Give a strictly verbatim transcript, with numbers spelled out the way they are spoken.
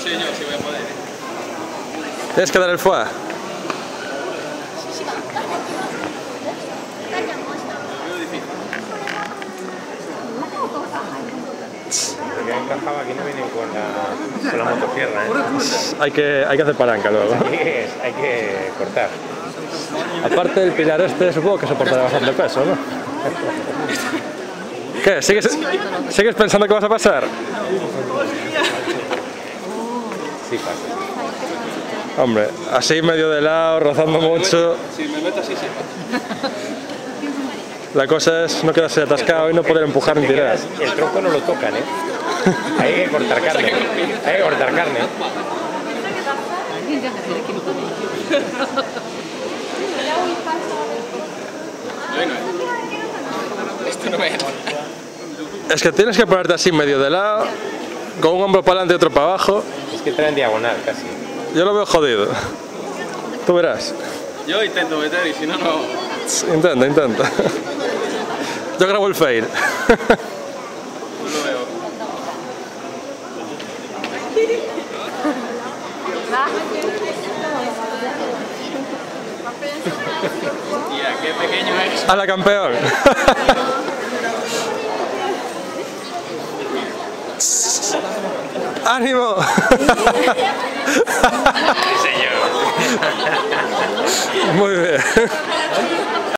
sé yo si voy a poder. Tienes que dar el foie. Lo que ha encajado aquí no viene con la, con la motosierra, ¿eh? Hay que, hay que hacer palanca luego. Sí, es, hay que cortar. Aparte del pilar este, supongo que soportará bastante peso, ¿no? ¿Qué? ¿Sigues, ¿Sigues pensando que vas a pasar? Sí, pasa. Hombre, así medio de lado, rozando mucho. Si me meto así, sí. La cosa es no quedarse atascado y no poder empujar ni tirar. El tronco no lo tocan, ¿eh? Hay que cortar carne. Hay que cortar carne. Esto no me entra. Es que tienes que ponerte así medio de lado, con un hombro para adelante y otro para abajo. Es que trae en diagonal casi. Yo lo veo jodido. Tú verás. Yo intento meter y si no, no. Intenta, intenta. Yo grabo el fail. No lo veo. Tía, qué pequeño es. ¡A la campeón! ¡Ánimo! Sí, señor. Muy bien.